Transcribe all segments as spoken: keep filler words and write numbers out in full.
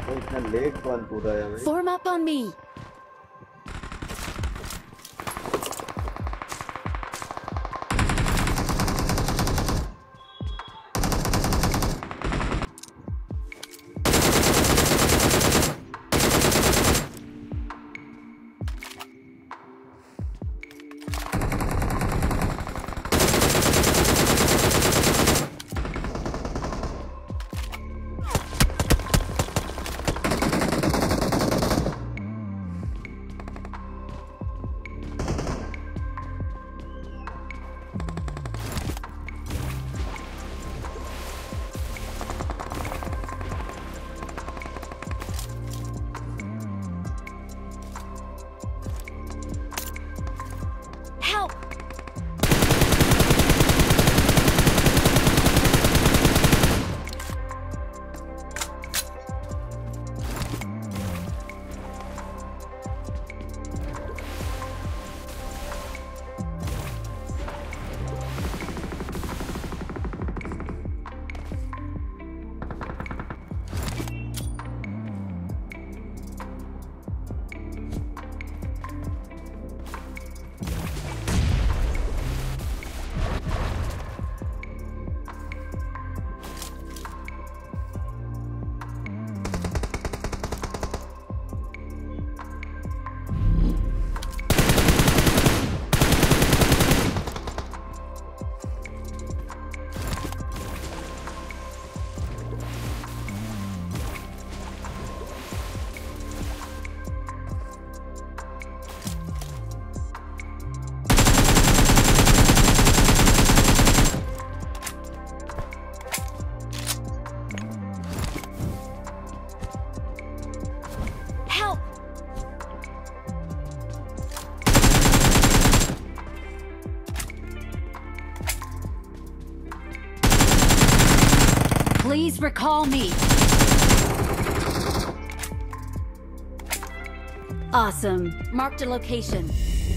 इतना लेट कौन पूरा है भाई? Form up on me. Help! Help! Please recall me. Awesome. Marked a location.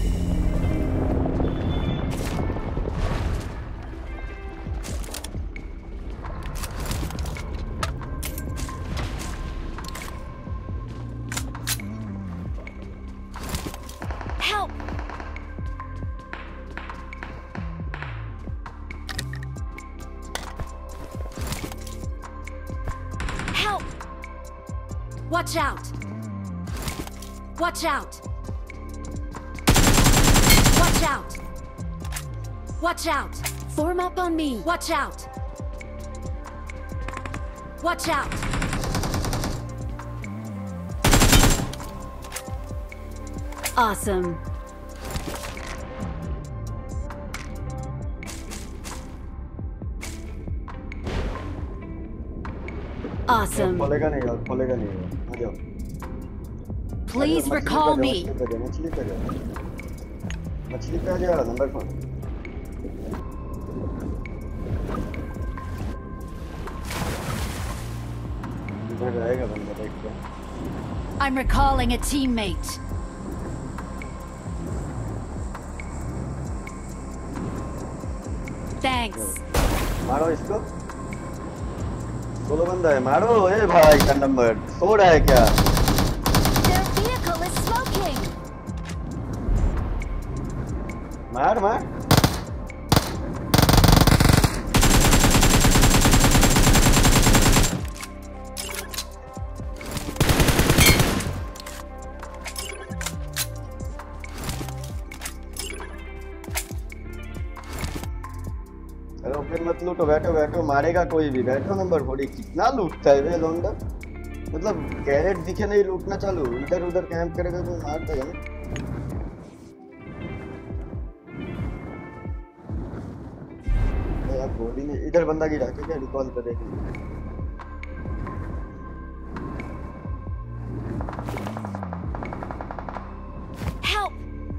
Help! Help! Watch out! Watch out! Watch out! Watch out! Form up on me! Watch out! Watch out! Awesome. Awesome. खोलेगा नहीं यार, खोलेगा नहीं यार, आ जाओ। Please recall me. मछली पे जा, मछली पे आ जा, नंबर फोन। इधर रहेगा बंदा देख के। I'm recalling a teammate. Thanks. मारो इसको। सोलो बंदा है, मारो ए भाई का नंबर। सो रहा है क्या? Their vehicle is smoking. मार मार। अरे फिर मत लूटो, बैठो बैठो, मारेगा कोई भी, बैठो नंबर फोड़ी। कितना लूटता है वे लोंडा, मतलब कैरेट दिखे नहीं लूटना चालू, इधर उधर कैंप करेगा तो मार देगा ना। यार गोली नहीं, इधर बंदा गिरा के क्या रिकॉल करेगा? Help!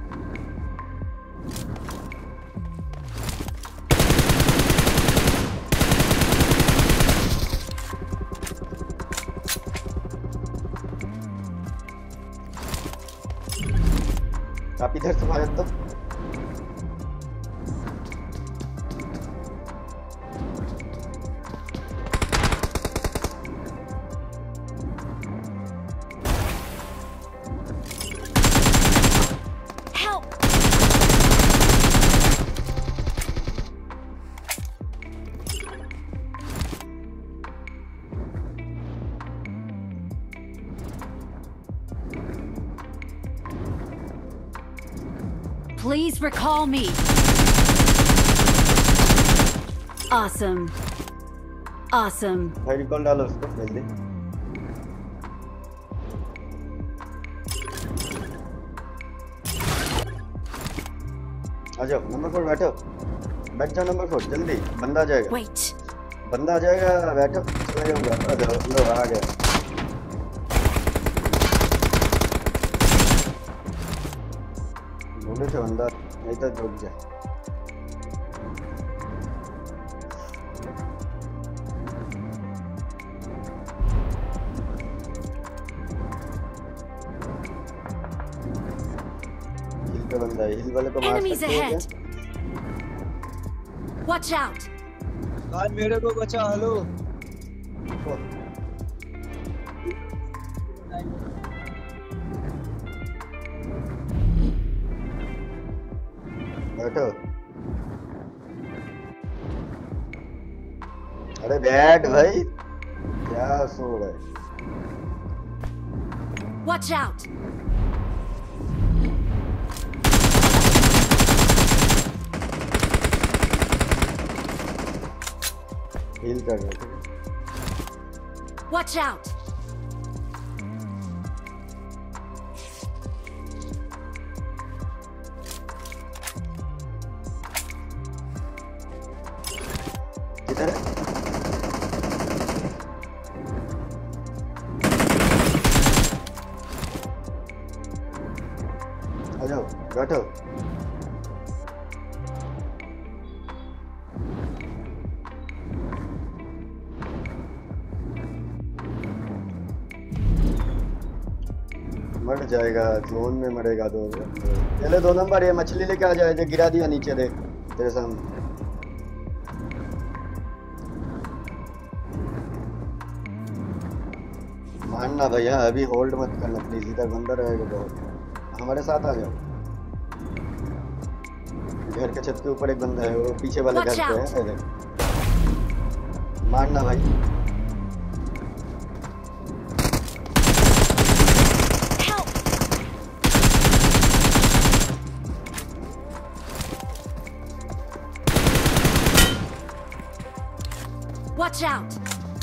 आप इधर से भाग दो। Please recall me. Awesome. Awesome. भाई रिकॉल डालो उसको जल्दी। आ जाओ नंबर फोर बैठो, बैठ जाओ नंबर फोर जल्दी, बंदा आ जाएगा। Wait. बंदा आ जाएगा, बैठो। चला जाऊंगा, आ जाओ, लो आ गया। ढूंढे थे बंदा, नहीं तो रुक जाए। हिल पे बंदा है, हिल वाले को मार Enemies सकते हो ahead. क्या? Watch out. आज मेरे को बचा। हेलो ओ, बैठो। अरे बैठ भाई, क्या सो रहा है? Watch out. हील कर रहे थे। Watch out. किधर है? आ जाओ, बैठो। मर जाएगा, जोन में मरेगा। दो चले दो नंबर, ये मछली लेके आ जाए जो गिरा दिया नीचे, देख तेरे सामने। मानना भैया, अभी होल्ड मत करना प्लीज, इधर बंदा रहेगा बहुत। हमारे साथ आ जाओ। घर के छत के ऊपर एक बंदा है, वो पीछे वाले घर Watch पे है। मारना भाई। Help. Watch out.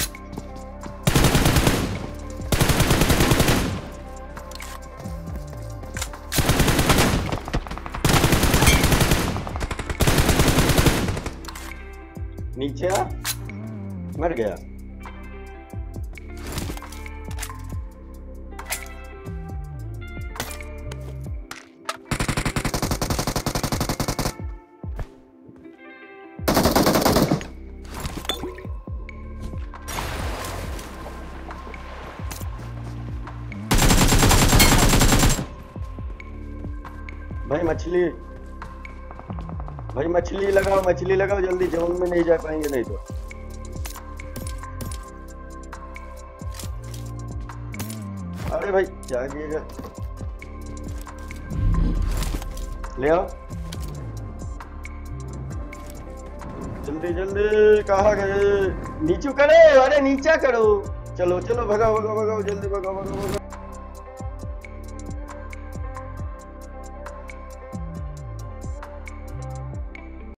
नीचे आ, मर गया। भाई मछली, भाई मछली लगाओ, मछली लगाओ जल्दी, जोन में नहीं जा पाएंगे नहीं तो। अरे भाई क्या किएगा, ले आओ जल्दी जल्दी। कहाँ गए? नीचू करे, अरे नीचा करो। चलो चलो भगाओ भगाओ भगाओ, जल्दी भगाओ भगाओ भगाओ।